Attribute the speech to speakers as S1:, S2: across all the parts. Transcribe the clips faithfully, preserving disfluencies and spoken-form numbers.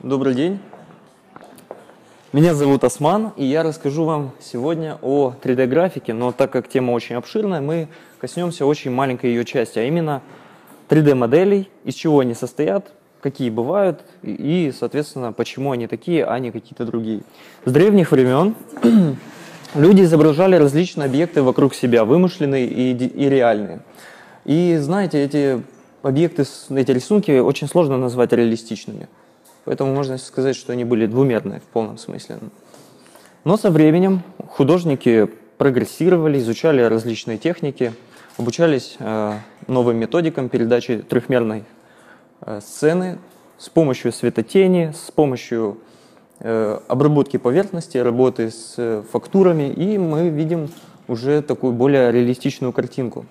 S1: Добрый день. Меня зовут Осман, и я расскажу вам сегодня о три дэ графике, но так как тема очень обширная, мы коснемся очень маленькой ее части, а именно три дэ моделей, из чего они состоят, какие бывают и, соответственно, почему они такие, а не какие-то другие. С древних времен люди изображали различные объекты вокруг себя, вымышленные и, и реальные. И знаете, эти объекты, эти рисунки очень сложно назвать реалистичными. Поэтому можно сказать, что они были двумерные в полном смысле. Но со временем художники прогрессировали, изучали различные техники, обучались э, новым методикам передачи трехмерной э, сцены с помощью светотени, с помощью э, обработки поверхности, работы с э, фактурами, и мы видим уже такую более реалистичную картинку.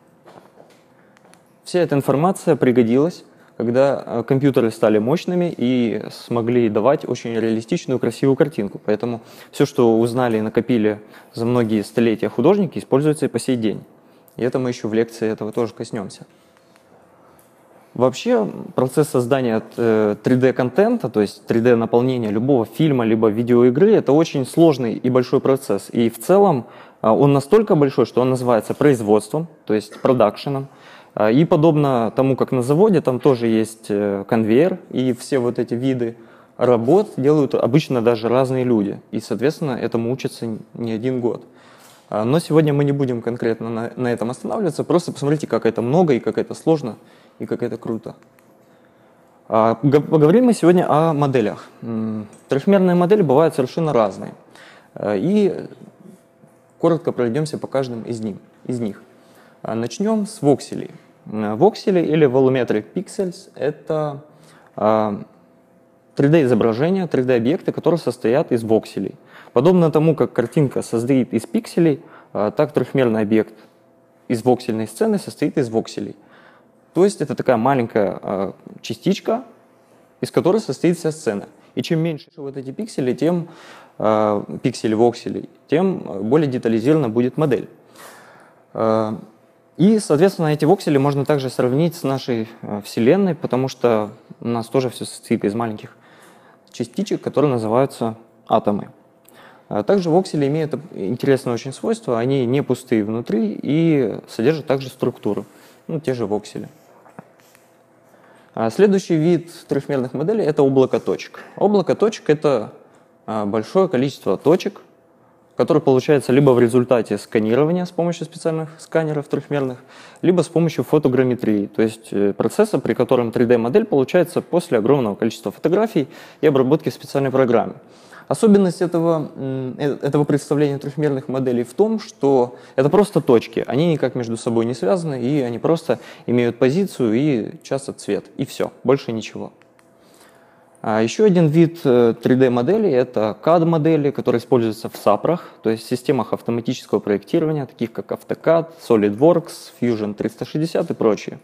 S1: Вся эта информация пригодилась, когда компьютеры стали мощными и смогли давать очень реалистичную, красивую картинку. Поэтому все, что узнали и накопили за многие столетия художники, используется и по сей день. И это мы еще в лекции этого тоже коснемся. Вообще, процесс создания три дэ-контента, то есть три дэ-наполнения любого фильма либо видеоигры, это очень сложный и большой процесс. И в целом он настолько большой, что он называется производством, то есть продакшеном. И подобно тому, как на заводе, там тоже есть конвейер, и все вот эти виды работ делают обычно даже разные люди. И, соответственно, этому учатся не один год. Но сегодня мы не будем конкретно на, на этом останавливаться, просто посмотрите, как это много, и как это сложно, и как это круто. Поговорим мы сегодня о моделях. Трехмерные модели бывают совершенно разные. И коротко пройдемся по каждому из них. Из них. Начнем с вокселей. Воксели или volumetric pixels – это три дэ-изображения, три дэ-объекты, которые состоят из вокселей. Подобно тому, как картинка состоит из пикселей, так трехмерный объект из воксельной сцены состоит из вокселей. То есть это такая маленькая частичка, из которой состоит вся сцена. И чем меньше вот эти пиксели, тем пиксели вокселей, тем более детализирована будет модель. И, соответственно, эти воксели можно также сравнить с нашей Вселенной, потому что у нас тоже все состоит из маленьких частичек, которые называются атомы. Также воксели имеют интересное очень свойство, они не пустые внутри и содержат также структуру, ну, те же воксели. Следующий вид трехмерных моделей – это облако точек. Облако точек – это большое количество точек, который получается либо в результате сканирования с помощью специальных сканеров трехмерных, либо с помощью фотограмметрии, то есть процесса, при котором три дэ-модель получается после огромного количества фотографий и обработки в специальной программе. Особенность этого, этого представления трехмерных моделей в том, что это просто точки, они никак между собой не связаны, и они просто имеют позицию и часто цвет, и все, больше ничего. А еще один вид три дэ-моделей – это кад-модели, которые используются в сапрах, то есть в системах автоматического проектирования, таких как AutoCAD, SolidWorks, Fusion триста шестьдесят и прочие.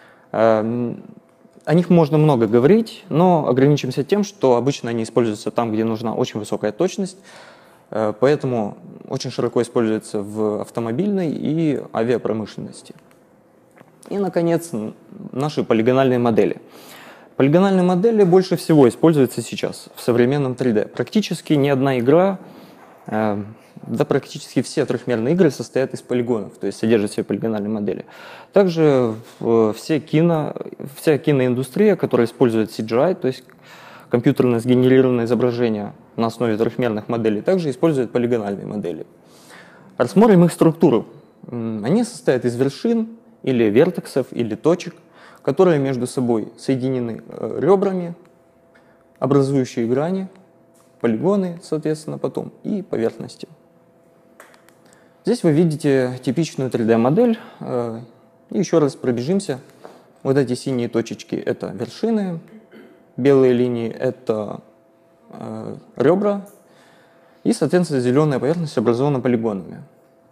S1: О них можно много говорить, но ограничимся тем, что обычно они используются там, где нужна очень высокая точность, поэтому очень широко используются в автомобильной и авиапромышленности. И, наконец, наши полигональные модели. Полигональные модели больше всего используются сейчас в современном три дэ. Практически ни одна игра, э, да практически все трехмерные игры состоят из полигонов, то есть содержат в себе полигональные модели. Также э, все кино, вся киноиндустрия, которая использует си джи ай, то есть компьютерно сгенерированное изображение на основе трехмерных моделей, также использует полигональные модели. Рассмотрим их структуру. Они состоят из вершин или вертексов или точек, которые между собой соединены ребрами, образующие грани, полигоны, соответственно, потом, и поверхности. Здесь вы видите типичную три дэ-модель. И еще раз пробежимся. Вот эти синие точечки – это вершины, белые линии – это ребра, и, соответственно, зеленая поверхность образована полигонами.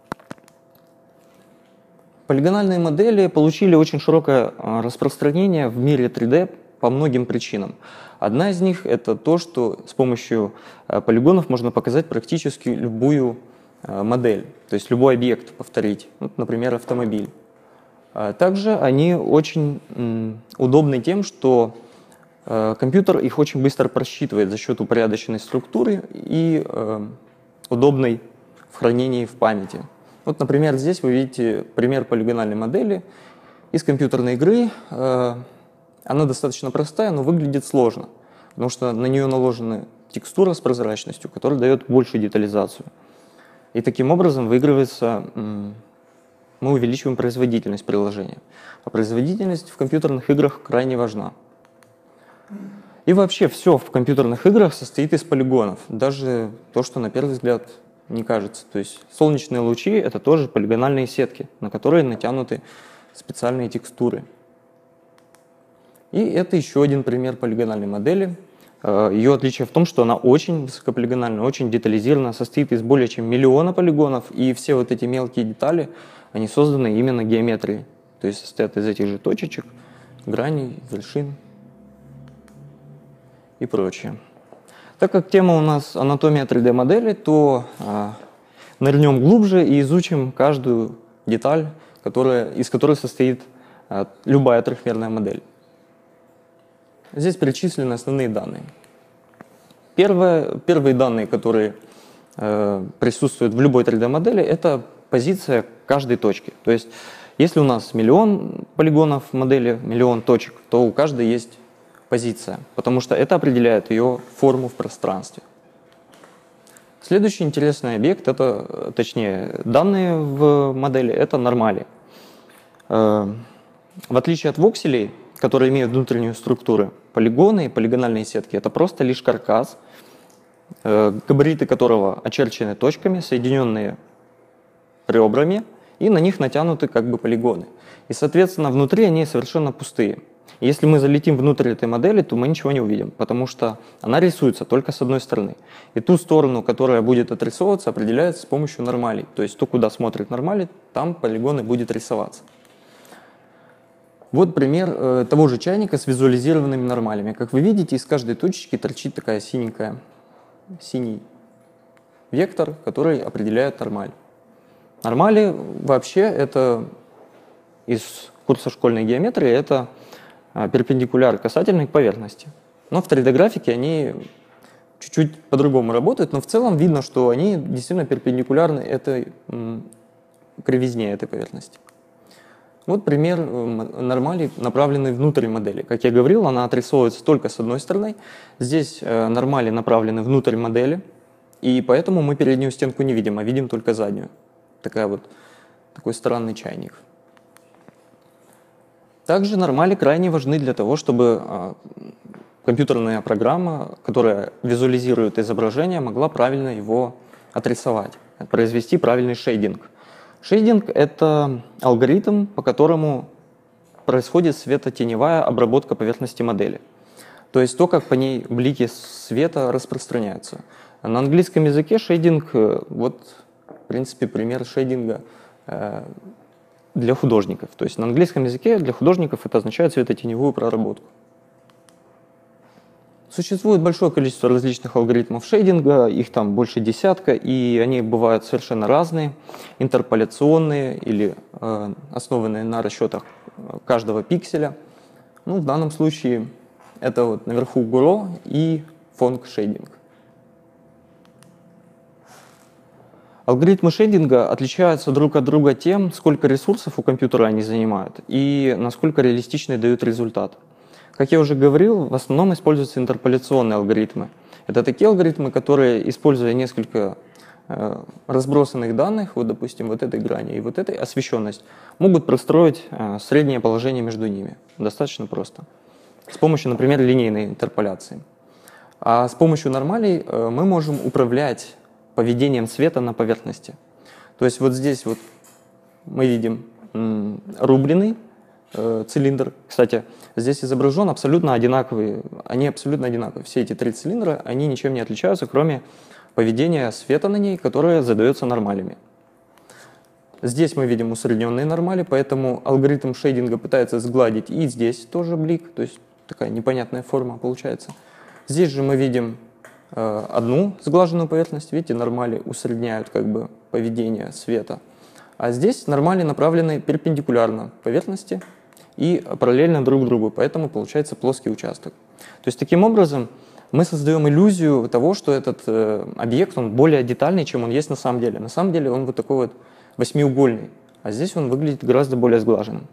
S1: Полигональные модели получили очень широкое распространение в мире три дэ по многим причинам. Одна из них – это то, что с помощью полигонов можно показать практически любую модель, то есть любой объект повторить, вот, например, автомобиль. Также они очень удобны тем, что Э, компьютер их очень быстро просчитывает за счет упорядоченной структуры и э, удобной в хранении в памяти. Вот, например, здесь вы видите пример полигональной модели из компьютерной игры. Э, она достаточно простая, но выглядит сложно, потому что на нее наложена текстура с прозрачностью, которая дает большую детализацию. И таким образом выигрывается, мы увеличиваем производительность приложения. А производительность в компьютерных играх крайне важна. И вообще все в компьютерных играх состоит из полигонов. Даже то, что на первый взгляд не кажется. То есть солнечные лучи — это тоже полигональные сетки, на которые натянуты специальные текстуры. И это еще один пример полигональной модели. Ее отличие в том, что она очень высокополигональна, очень детализирована, состоит из более чем миллиона полигонов, и все вот эти мелкие детали, они созданы именно геометрией. То есть состоят из этих же точечек, граней, вершин и прочее. Так как тема у нас анатомия три дэ модели, то а, нырнем глубже и изучим каждую деталь, которая, из которой состоит а, любая трехмерная модель. Здесь перечислены основные данные. Первое, первые данные, которые э, присутствуют в любой три дэ модели, это позиция каждой точки. То есть, если у нас миллион полигонов в модели, миллион точек, то у каждой есть позиция, потому что это определяет ее форму в пространстве. Следующий интересный объект, это, точнее, данные в модели, это нормали. Э, в отличие от вокселей, которые имеют внутреннюю структуру, полигоны и полигональные сетки — это просто лишь каркас, э, габариты которого очерчены точками, соединенные ребрами, и на них натянуты как бы полигоны. И, соответственно, внутри они совершенно пустые. И если мы залетим внутрь этой модели, то мы ничего не увидим, потому что она рисуется только с одной стороны. И ту сторону, которая будет отрисовываться, определяется с помощью нормалей. То есть то, куда смотрит нормали, там полигоны будет рисоваться. Вот пример э, того же чайника с визуализированными нормалями. Как вы видите, из каждой точечки торчит такая синенькая, синий вектор, который определяет нормаль. Нормали вообще это из курса школьной геометрии, это э, перпендикуляр касательной к поверхности. Но в три дэ-графике они чуть-чуть по-другому работают, но в целом видно, что они действительно перпендикулярны этой м, кривизне этой поверхности. Вот пример нормали, направленный внутрь модели. Как я говорил, она отрисовывается только с одной стороны. Здесь э, нормали направлены внутрь модели, и поэтому мы переднюю стенку не видим, а видим только заднюю. Такая вот, такой странный чайник. Также нормали крайне важны для того, чтобы э, компьютерная программа, которая визуализирует изображение, могла правильно его отрисовать, произвести правильный шейдинг. Шейдинг — это алгоритм, по которому происходит светотеневая обработка поверхности модели. То есть то, как по ней блики света распространяются. На английском языке шейдинг, вот, в принципе, пример шейдинга для художников. То есть на английском языке для художников это означает светотеневую проработку. Существует большое количество различных алгоритмов шейдинга, их там больше десятка, и они бывают совершенно разные, интерполяционные или э, основанные на расчетах каждого пикселя. Ну, в данном случае это вот наверху Гуро и Фонг шейдинг. Алгоритмы шейдинга отличаются друг от друга тем, сколько ресурсов у компьютера они занимают и насколько реалистичный дают результат. Как я уже говорил, в основном используются интерполяционные алгоритмы. Это такие алгоритмы, которые, используя несколько э, разбросанных данных, вот, допустим, вот этой грани и вот этой освещенность, могут простроить э, среднее положение между ними. Достаточно просто. С помощью, например, линейной интерполяции. А с помощью нормалей э, мы можем управлять поведением света на поверхности. То есть вот здесь вот мы видим м, рубленый э, цилиндр. Кстати, здесь изображен абсолютно одинаковый, они абсолютно одинаковые. Все эти три цилиндра, они ничем не отличаются, кроме поведения света на ней, которое задается нормалями. Здесь мы видим усредненные нормали, поэтому алгоритм шейдинга пытается сгладить и здесь тоже блик, то есть такая непонятная форма получается. Здесь же мы видим э, одну сглаженную поверхность, видите, нормали усредняют как бы поведение света. А здесь нормали направлены перпендикулярно поверхности, и параллельно друг другу, поэтому получается плоский участок. То есть таким образом мы создаем иллюзию того, что этот э, объект он более детальный, чем он есть на самом деле. На самом деле он вот такой вот восьмиугольный, а здесь он выглядит гораздо более сглаженным.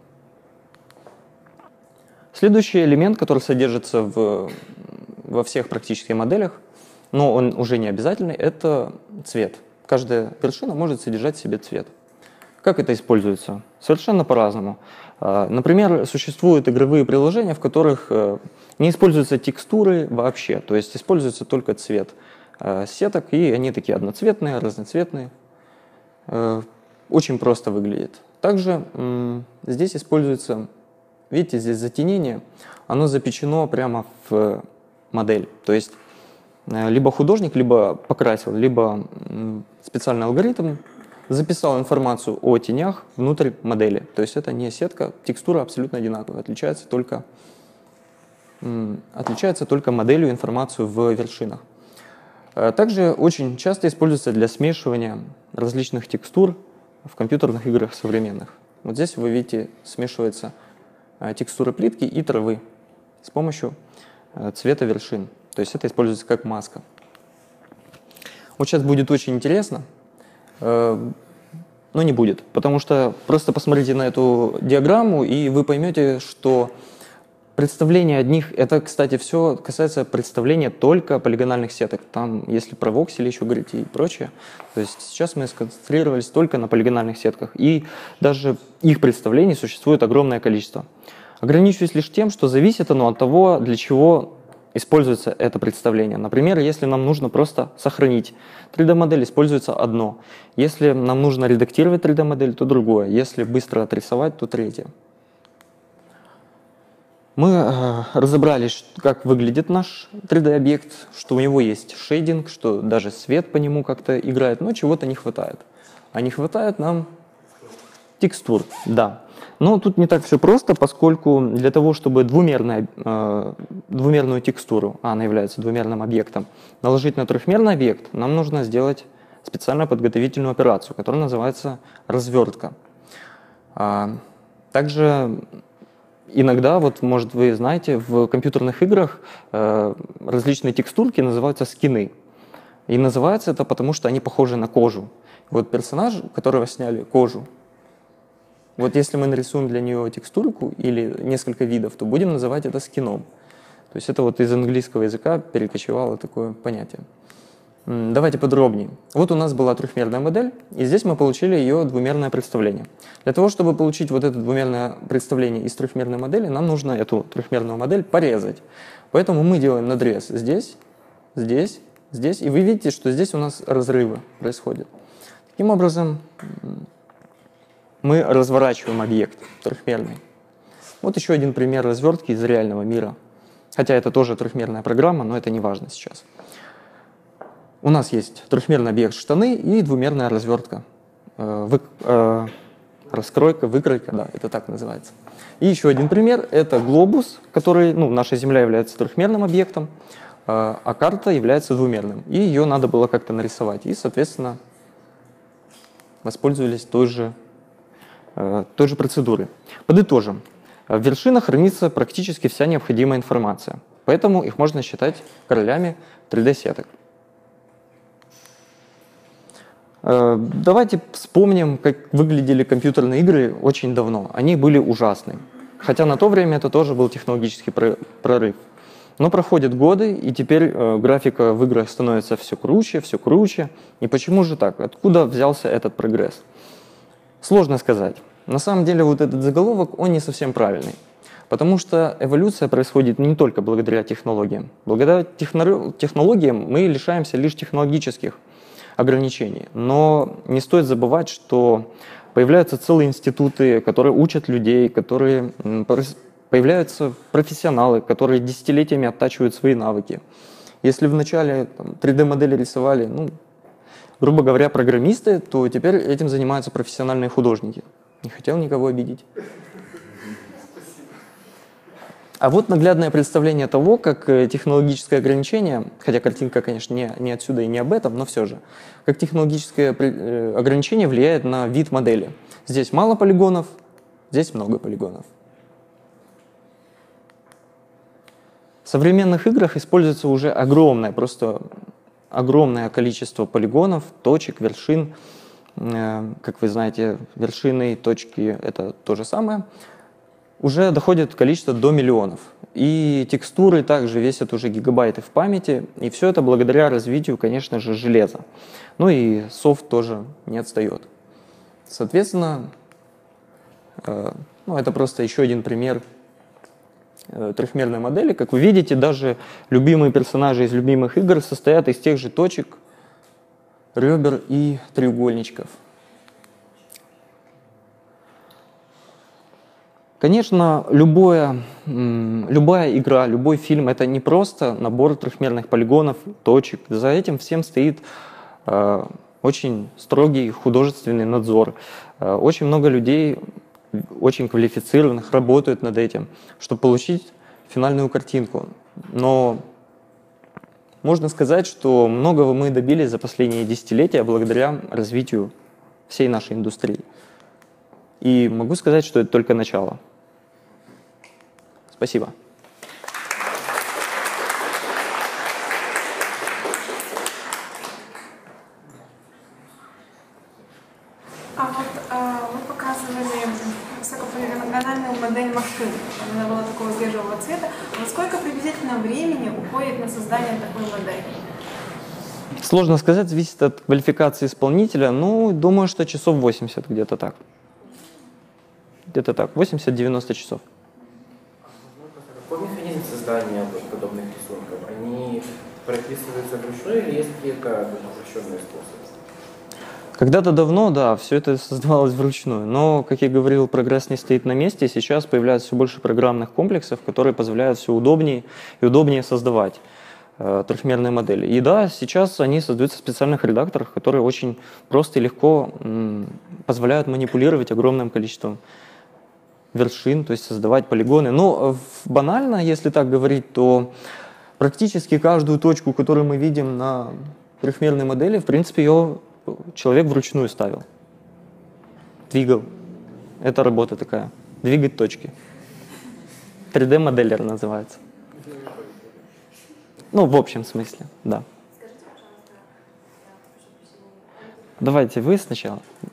S1: Следующий элемент, который содержится в, во всех практических моделях, но он уже не обязательный, это цвет. Каждая вершина может содержать в себе цвет. Как это используется? Совершенно по-разному. Например, существуют игровые приложения, в которых не используются текстуры вообще, то есть используется только цвет сеток, и они такие одноцветные, разноцветные. Очень просто выглядит. Также здесь используется, видите, здесь затенение, оно запечено прямо в модель. То есть либо художник, либо покрасил, либо специальный алгоритм записал информацию о тенях внутрь модели. То есть это не сетка, текстура абсолютно одинаковая, отличается только, отличается только моделью информацию в вершинах. Также очень часто используется для смешивания различных текстур в компьютерных играх современных. Вот здесь вы видите, смешивается текстура плитки и травы с помощью цвета вершин. То есть это используется как маска. Вот сейчас будет очень интересно, но не будет, потому что просто посмотрите на эту диаграмму, и вы поймете, что представление одних, это, кстати, все касается представления только полигональных сеток. Там, если про воксели еще говорить и прочее, то есть сейчас мы сконцентрировались только на полигональных сетках, и даже их представлений существует огромное количество. Ограничиваюсь лишь тем, что зависит оно от того, для чего используется это представление. Например, если нам нужно просто сохранить три дэ-модель, используется одно. Если нам нужно редактировать три дэ-модель, то другое. Если быстро отрисовать, то третье. Мы э, разобрались, как выглядит наш три дэ-объект, что у него есть шейдинг, что даже свет по нему как-то играет, но чего-то не хватает. А не хватает нам текстур, да. Но тут не так все просто, поскольку для того, чтобы двумерная, э, двумерную текстуру, а она является двумерным объектом, наложить на трехмерный объект, нам нужно сделать специальную подготовительную операцию, которая называется развертка. А, также иногда, вот, может, вы знаете, в компьютерных играх э, различные текстурки называются скины. И называется это потому, что они похожи на кожу. Вот персонаж, которого сняли кожу, вот если мы нарисуем для нее текстурку или несколько видов, то будем называть это скином. То есть это вот из английского языка перекочевало такое понятие. Давайте подробнее. Вот у нас была трехмерная модель, и здесь мы получили ее двумерное представление. Для того, чтобы получить вот это двумерное представление из трехмерной модели, нам нужно эту трехмерную модель порезать. Поэтому мы делаем надрез здесь, здесь, здесь, и вы видите, что здесь у нас разрывы происходят. Таким образом, мы разворачиваем объект трехмерный. Вот еще один пример развертки из реального мира. Хотя это тоже трехмерная программа, но это не важно сейчас. У нас есть трехмерный объект штаны и двумерная развертка. Э, вы, э, раскройка, выкройка, да, это так называется. И еще один пример – это глобус, который, ну, наша Земля является трехмерным объектом, э, а карта является двумерным. И ее надо было как-то нарисовать. И, соответственно, воспользовались той же той же процедуры. Подытожим. В вершинах хранится практически вся необходимая информация, поэтому их можно считать королями три дэ-сеток. Давайте вспомним, как выглядели компьютерные игры очень давно. Они были ужасны. Хотя на то время это тоже был технологический прорыв. Но проходят годы, и теперь графика в играх становится все круче, все круче. И почему же так? Откуда взялся этот прогресс? Сложно сказать. На самом деле вот этот заголовок, он не совсем правильный. Потому что эволюция происходит не только благодаря технологиям. Благодаря технологиям мы лишаемся лишь технологических ограничений. Но не стоит забывать, что появляются целые институты, которые учат людей, которые появляются профессионалы, которые десятилетиями оттачивают свои навыки. Если вначале там, три дэ-модели рисовали, ну, грубо говоря, программисты, то теперь этим занимаются профессиональные художники. Не хотел никого обидеть. А вот наглядное представление того, как технологическое ограничение, хотя картинка, конечно, не, не отсюда и не об этом, но все же, как технологическое ограничение влияет на вид модели. Здесь мало полигонов, здесь много полигонов. В современных играх используется уже огромное, просто огромное количество полигонов, точек, вершин. Как вы знаете, вершины и точки — это то же самое. Уже доходит количество до миллионов. И текстуры также весят уже гигабайты в памяти. И все это благодаря развитию, конечно же, железа. Ну и софт тоже не отстает. Соответственно, э, ну, это просто еще один пример э, трехмерной модели. Как вы видите, даже любимые персонажи из любимых игр состоят из тех же точек, ребер и треугольничков. Конечно, любое, любая игра, любой фильм — это не просто набор трехмерных полигонов, точек. За этим всем стоит э, очень строгий художественный надзор. Э, очень много людей, очень квалифицированных, работают над этим, чтобы получить финальную картинку. Но можно сказать, что многого мы добились за последние десятилетия благодаря развитию всей нашей индустрии. И могу сказать, что это только начало. Спасибо.
S2: А вот а, вы показывали высокополигональную модель машины. Она была такого бежевого цвета. Вот сколько приблизительно времени уходит на создание такой модели?
S1: Сложно сказать, зависит от квалификации исполнителя. Ну, думаю, что часов восемьдесят, где-то так. Где-то так, восемьдесят-девяносто часов.
S3: Какой механизм создания подобных рисунков? Они прописываются вручную или есть какие-то упрощенные способы?
S1: Когда-то давно, да, все это создавалось вручную. Но, как я говорил, прогресс не стоит на месте. Сейчас появляется все больше программных комплексов, которые позволяют все удобнее и удобнее создавать э, трехмерные модели. И да, сейчас они создаются в специальных редакторах, которые очень просто и легко м, позволяют манипулировать огромным количеством вершин, то есть создавать полигоны. Но банально, если так говорить, то практически каждую точку, которую мы видим на трехмерной модели, в принципе, ее человек вручную ставил, двигал. Это работа такая, двигать точки. три дэ-моделлер называется. Ну, в общем смысле, да. Давайте вы сначала,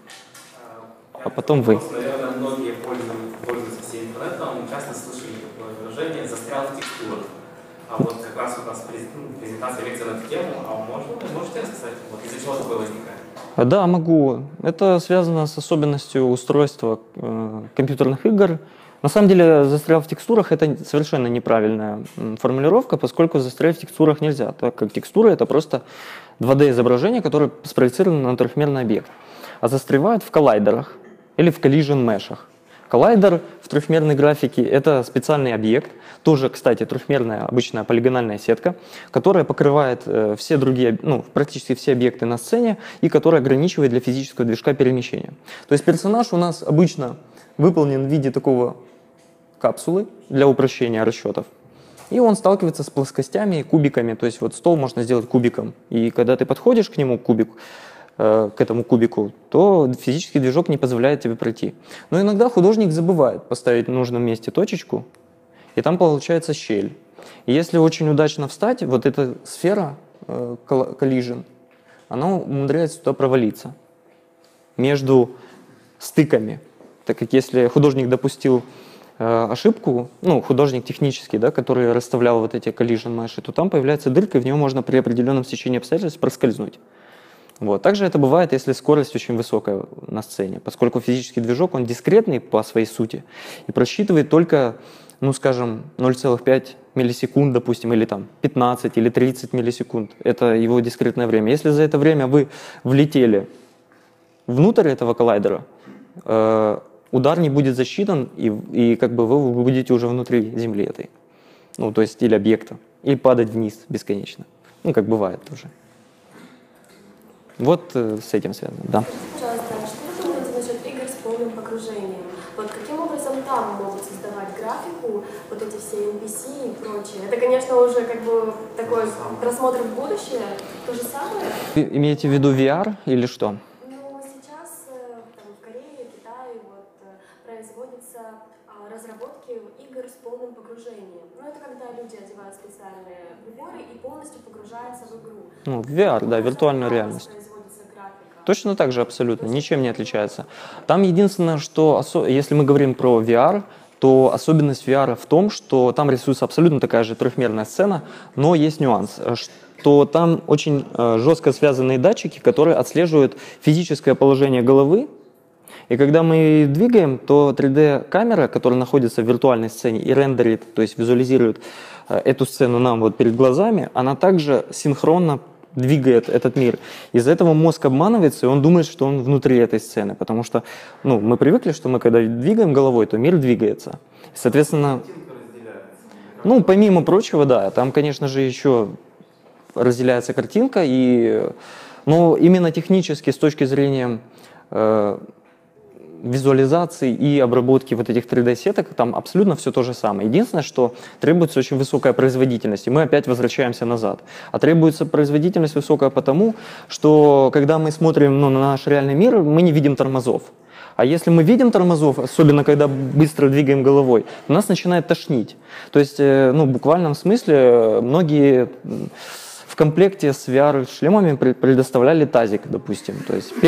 S1: а потом вы.
S4: Наверное, многие пользуются всем интернетом, часто слышали такое выражение «застрял в текстурах». А вот как раз у нас презентация, лекция на эту тему, а можно, можете рассказать, вот из-за чего такое возникает?
S1: Да, могу. Это связано с особенностью устройства э, компьютерных игр. На самом деле, застрял в текстурах — это совершенно неправильная формулировка, поскольку застрять в текстурах нельзя, так как текстура — это просто два дэ-изображение, которое спроецировано на трехмерный объект. А застревают в коллайдерах или в коллижн-мешах. Коллайдер в трехмерной графике — это специальный объект, тоже, кстати, трехмерная обычная полигональная сетка, которая покрывает э, все другие, ну, практически все объекты на сцене и которая ограничивает для физического движка перемещения. То есть персонаж у нас обычно выполнен в виде такого капсулы для упрощения расчетов, и он сталкивается с плоскостями и кубиками, то есть вот стол можно сделать кубиком, и когда ты подходишь к нему, к кубику, к этому кубику, то физический движок не позволяет тебе пройти. Но иногда художник забывает поставить в нужном месте точечку, и там получается щель. И если очень удачно встать, вот эта сфера collision, она умудряется туда провалиться между стыками. Так как если художник допустил э, ошибку, ну, художник технический, да, который расставлял вот эти collision меши, то там появляется дырка, и в нее можно при определенном стечении обстоятельств проскользнуть. Вот. Также это бывает, если скорость очень высокая на сцене, поскольку физический движок, он дискретный по своей сути и просчитывает только, ну, скажем, ноль целых пять миллисекунд, допустим, или там пятнадцать или тридцать миллисекунд. Это его дискретное время. Если за это время вы влетели внутрь этого коллайдера, э, удар не будет засчитан, и, и как бы вы будете уже внутри Земли этой, ну, то есть или объекта, или падать вниз бесконечно. Ну, как бывает тоже. Вот э, с этим связано, да.
S5: Скажите, пожалуйста, что вы думаете насчет игр с полным погружением? Вот каким образом там могут создавать графику, вот эти все эн пи си и прочее? Это, конечно, уже как бы такой просмотр в будущее, то же самое?
S1: Вы имеете в виду ви ар или что?
S5: Ну, сейчас там, в Корее, Китае, вот, производятся а, разработки игр с полным погружением. Ну, это когда люди одевают специальные приборы и полностью погружаются в игру.
S1: Ну, ви ар, да, виртуальную реальность. Точно так же абсолютно, ничем не отличается. Там единственное, что, если мы говорим про ви ар, то особенность ви ар в том, что там рисуется абсолютно такая же трехмерная сцена, но есть нюанс, что там очень жестко связанные датчики, которые отслеживают физическое положение головы, и когда мы двигаем, то три дэ-камера, которая находится в виртуальной сцене и рендерит, то есть визуализирует эту сцену нам вот перед глазами, она также синхронно двигает этот мир. Из-за этого мозг обманывается, и он думает, что он внутри этой сцены, потому что ну, мы привыкли, что мы когда двигаем головой, то мир двигается. Соответственно, ну, помимо прочего, да, там, конечно же, еще разделяется картинка, и, но именно технически, с точки зрения э, визуализации и обработки вот этих три дэ-сеток, там абсолютно все то же самое. Единственное, что требуется очень высокая производительность, и мы опять возвращаемся назад. А требуется производительность высокая потому, что когда мы смотрим ну, на наш реальный мир, мы не видим тормозов. А если мы видим тормозов, особенно когда быстро двигаем головой, нас начинает тошнить. То есть, ну, в буквальном смысле, многие в комплекте с ви ар-шлемами предоставляли тазик, допустим. То есть,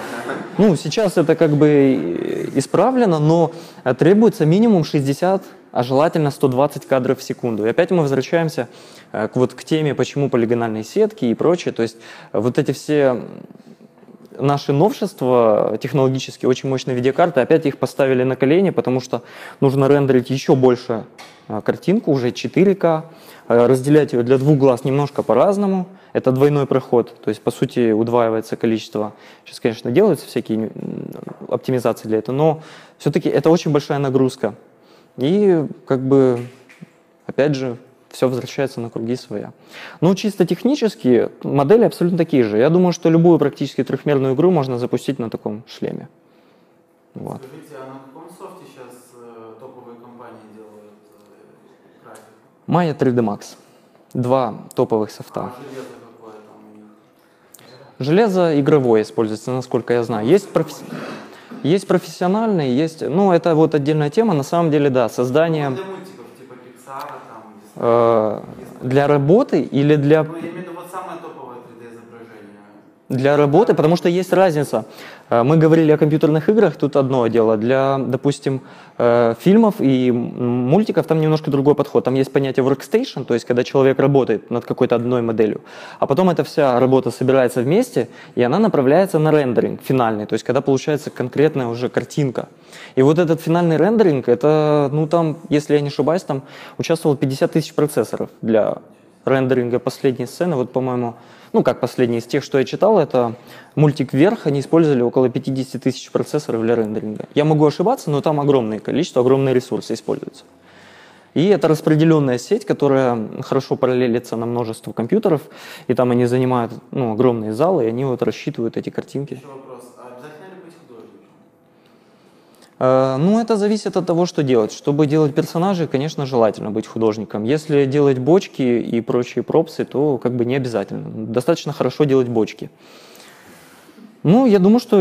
S1: ну, сейчас это как бы исправлено, но требуется минимум шестьдесят, а желательно сто двадцать кадров в секунду. И опять мы возвращаемся к, вот, к теме, почему полигональные сетки и прочее. То есть, вот эти все наши новшества технологические, очень мощные видеокарты, опять их поставили на колени, потому что нужно рендерить еще больше картинку, уже четыре ка, разделять ее для двух глаз немножко по-разному. Это двойной проход, то есть, по сути, удваивается количество. Сейчас, конечно, делаются всякие оптимизации для этого, но все-таки это очень большая нагрузка. И, как бы, опять же, все возвращается на круги своя. Но чисто технически модели абсолютно такие же. Я думаю, что любую практически трехмерную игру можно запустить на таком шлеме. Вот.
S6: Скажите, а на каком софте сейчас э, топовые компании делают э, графику?
S1: Maya три дэ Max. Два топовых софта.
S6: А железо какое там у них?
S1: Железо игровое используется, насколько я знаю. Есть, профи... есть профессиональные, есть... Ну, это вот отдельная тема. На самом деле, да, создание...
S6: Для мультиков, типа Pixar, там...
S1: Э, для работы или для...
S6: Ну, я имею в виду вот самое топовое три дэ-изображение.
S1: Для работы, потому что есть разница. Мы говорили о компьютерных играх, тут одно дело. Для, допустим, фильмов и мультиков там немножко другой подход. Там есть понятие workstation, то есть когда человек работает над какой-то одной моделью, а потом эта вся работа собирается вместе, и она направляется на рендеринг финальный, то есть когда получается конкретная уже картинка. И вот этот финальный рендеринг, это, ну там, если я не ошибаюсь, там участвовало пятьдесят тысяч процессоров для рендеринга последней сцены, вот, по-моему, ну, как последний из тех, что я читал, это мультик «Вверх», они использовали около пятьдесят тысяч процессоров для рендеринга. Я могу ошибаться, но там огромное количество, огромные ресурсы используются. И это распределенная сеть, которая хорошо параллелится на множество компьютеров, и там они занимают ну, огромные залы, и они вот рассчитывают эти картинки.
S6: Еще вопрос, а обязательно ли быть художником?
S1: Ну, это зависит от того, что делать. Чтобы делать персонажей, конечно, желательно быть художником. Если делать бочки и прочие пропсы, то как бы не обязательно. Достаточно хорошо делать бочки. Ну, я думаю, что...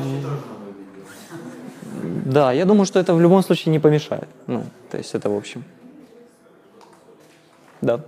S1: Да, я думаю, что это в любом случае не помешает. Ну, то есть это в общем. Да.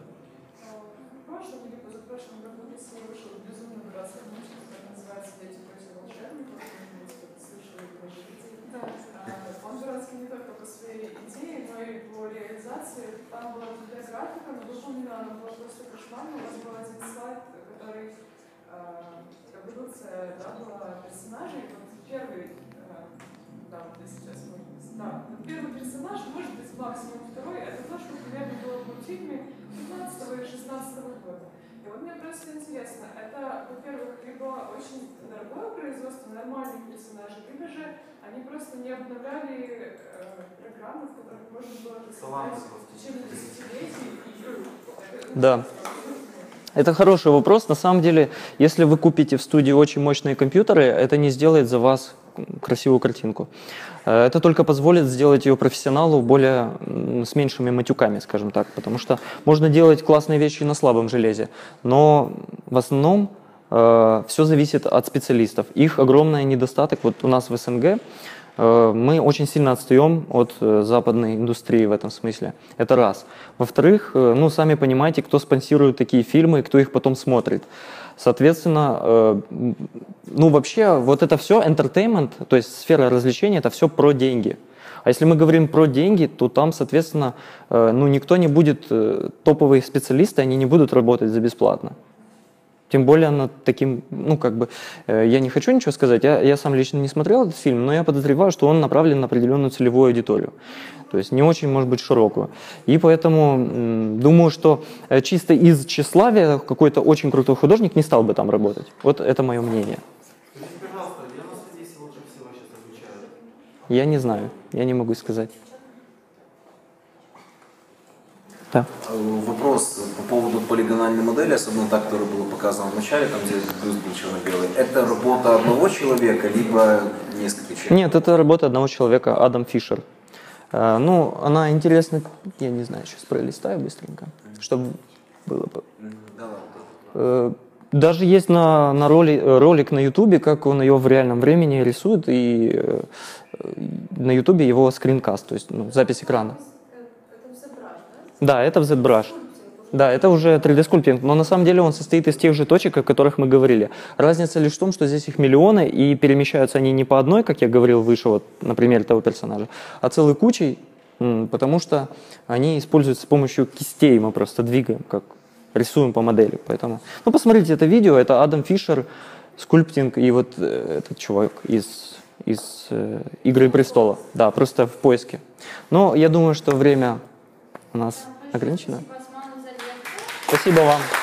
S7: Первый персонаж, может быть, максимум второй, это то, что примерно было в мультфильме пятнадцатого и шестнадцатого года. И вот мне просто интересно, это, во-первых, либо очень дорогое производство нормальных персонажей, либо же они просто не обновляли э, программы, в которых можно было создать в течение десятилетий.
S1: Да. Это хороший вопрос. На самом деле, если вы купите в студии очень мощные компьютеры, это не сделает за вас красивую картинку. Это только позволит сделать ее профессионалу более с меньшими матюками, скажем так, потому что можно делать классные вещи на слабом железе, но в основном э, все зависит от специалистов. Их огромный недостаток, вот у нас в СНГ Э, Мы очень сильно отстаем от э, западной индустрии в этом смысле. Это раз. Во-вторых, э, ну, сами понимаете, кто спонсирует такие фильмы и кто их потом смотрит. Соответственно, э, ну, вообще, вот это все entertainment, то есть сфера развлечений, это все про деньги. А если мы говорим про деньги, то там, соответственно, э, ну, никто не будет, э, топовые специалисты, они не будут работать за бесплатно. Тем более над таким, ну, как бы, э, я не хочу ничего сказать, я, я сам лично не смотрел этот фильм, но я подозреваю, что он направлен на определенную целевую аудиторию. То есть не очень, может быть, широкую. И поэтому м, думаю, что э, чисто из тщеславия какой-то очень крутой художник не стал бы там работать. Вот это мое мнение.
S6: Скажите, пожалуйста, где на свете лучше всего сейчас обучают?
S1: Я не знаю, я не могу сказать. Да.
S8: Вопрос по поводу полигональной модели, особенно та, которая была показана в начале, там где плюс был черно-белый. Это работа одного человека, либо нескольких человек?
S1: Нет, это работа одного человека, Адам Фишер. Э, Ну, она интересна, я не знаю, сейчас пролистаю быстренько, чтобы было бы.
S8: Да, ладно.
S1: Э, Даже есть на, на роли, ролик на Ютубе, как он ее в реальном времени рисует, и э, на Ютубе его скринкаст, то есть ну, запись экрана. Да, это в ZBrush. Да, это уже три дэ скульптинг, но на самом деле он состоит из тех же точек, о которых мы говорили. Разница лишь в том, что здесь их миллионы, и перемещаются они не по одной, как я говорил выше, вот на примере того персонажа, а целой кучей, м, потому что они используются с помощью кистей, мы просто двигаем, как рисуем по модели. Поэтому, ну, посмотрите это видео, это Адам Фишер, скульптинг, и вот э, этот чувак из, из э, «Игры престола». Да, просто в поиске. Но я думаю, что время у нас ограничено. Спасибо вам.